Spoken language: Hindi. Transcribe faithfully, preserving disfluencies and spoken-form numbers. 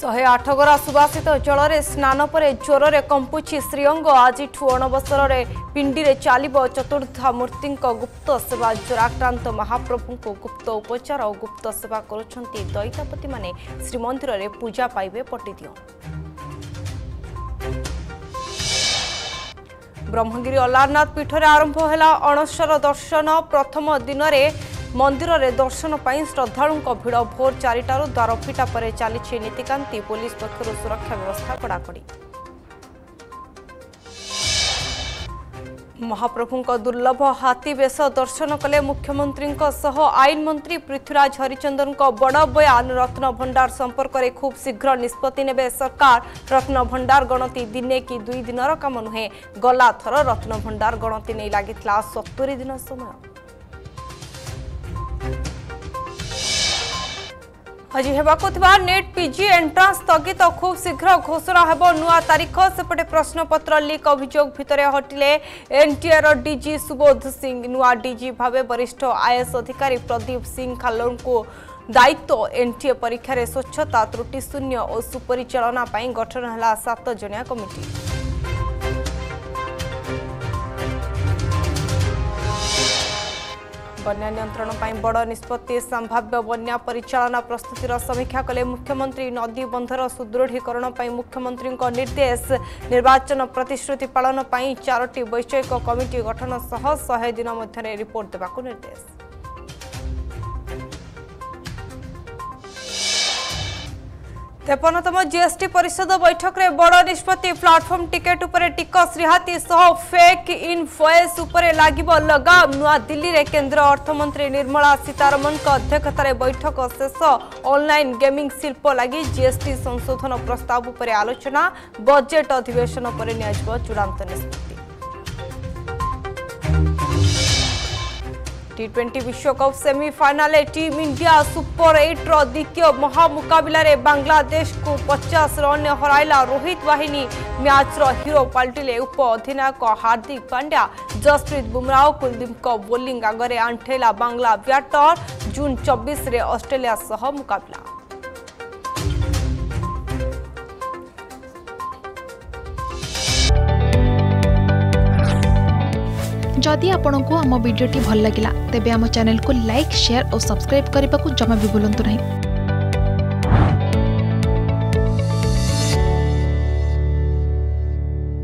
शहे आठ गरा सुबासित जल में स्नान पर ज्वर में कंपुची श्रीअंग आज अणबसर पिंडी में चलो चतुर्धा मूर्ति गुप्त सेवा ज्वराक्रांत महाप्रभु को गुप्त उपचार और गुप्त सेवा करुछंती दैतापति माने श्रीमंदिर में पूजा पाइबे पटिदियो। ब्रह्मगिरी अलारनाथ पीठ में आरंभ है अणबसर दर्शन प्रथम दिन में मंदिर में दर्शन पर श्रद्धालुओं भिड़ भोर चारिटार द्वार फिटा पर चली नीतिकांति पुलिस पक्षर सुरक्षा व्यवस्था कड़ाकड़ी। महाप्रभु दुर्लभ हाथी बेश दर्शन कले मुख्यमंत्री आईन मंत्री पृथ्वीराज हरिचंदन बड़ बयान रत्न भंडार संपर्क में खूब शीघ्र निष्पत्ति नेबे सरकार। रत्न भंडार गणति दिने कि दुई दिनर काम नुहे गला थर रत्न भंडार गणति नहीं लगी सत्तरी दिन समय। आज होगा नेट पीजी एंट्रांस स्थगित खूब शीघ्र घोषणा हेबो नुआ तारीख। सेपटे प्रश्नपत्र लीक अभियोग भितर हटिले एनटीए डीजी सुबोध सिंह। नुआ डीजी भावे वरिष्ठ आईएएस अधिकारी प्रदीप सिंह खालों को दायित्व। एनटीए परीक्षा रे स्वच्छता त्रुटि शून्य और सुपरिचालना पाई गठन है सात जनिया कमिटी। बन्या नियंत्रण पर बड़ निष्पत्ति संभाव्य बन्या परिचालना प्रस्तुतिर समीक्षा कले मुख्यमंत्री। नदी बंधर सुदृढ़ीकरण पर मुख्यमंत्री निर्देश। निर्वाचन प्रतिश्रुति पालन पर चारोटी वैषयिक कमिटी गठन सह शहे दिन मध्य रिपोर्ट देवाक निर्देश। तेपनतम जीएसटी परिषद बैठक में बड़ निष्पत्ति। प्लाटफर्म टिकेट उपर टिकस रिहाती सह फेक इनवॉइस उपर लागिबो लगाम। नुआ दिल्ली रे केंद्र अर्थमंत्री निर्मला सीतारमण अध्यक्षतार बैठक शेष। ऑनलाइन गेमिंग शिल्प लगी जीएसटी संशोधन प्रस्ताव उपर आलोचना। बजेट अधिवेशन पर नियाजिबो चूड़ांत निष्पत्ति। टी ट्वेंटी विश्वकप semifinal team India super eight रो द्वितीय महामुकाबिला रे बांग्लादेश को पचास रन हराइला रोहित बाहिनी। मैच रो हीरो पलटिले उप अधिनायक हार्दिक पांड्या। जसप्रीत बुमराह कुलदीप बोलिंग आगे आंठेला बांग्ला बैटर। जून चौबीस रे ऑस्ट्रेलिया सह मुकाबला। जदि आपंक आम भिडी भल लगा तेब आम चैनल को लाइक शेयर और सब्सक्राइब करने को जमा भी भूलु नहीं।